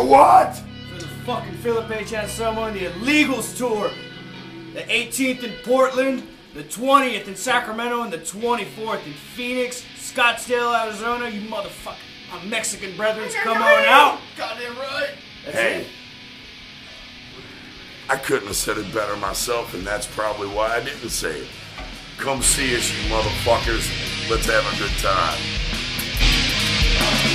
what? For the fucking Philip H Anselmo The Illegals tour. The 18th in Portland, the 20th in Sacramento, and the 24th in Phoenix, Scottsdale, Arizona. You motherfucker, my Mexican brethren, come on out. Goddamn right. Hey, I couldn't have said it better myself, and that's probably why I didn't say it. Come see us, you motherfuckers. Let's have a good time.